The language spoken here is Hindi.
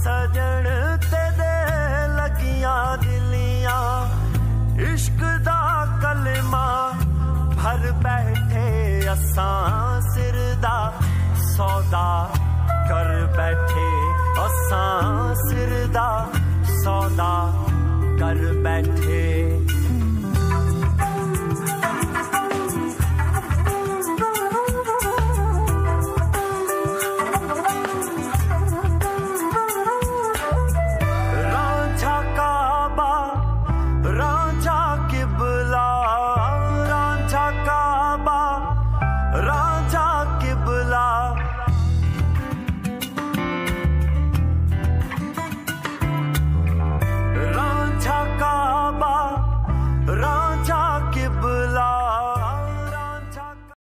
सजन तेरे लगियां दिलियां इश्क दा कलमा भर बैठे असां सिर दा सौदा कर बैठे असां सिर दा सौदा कर बैठे।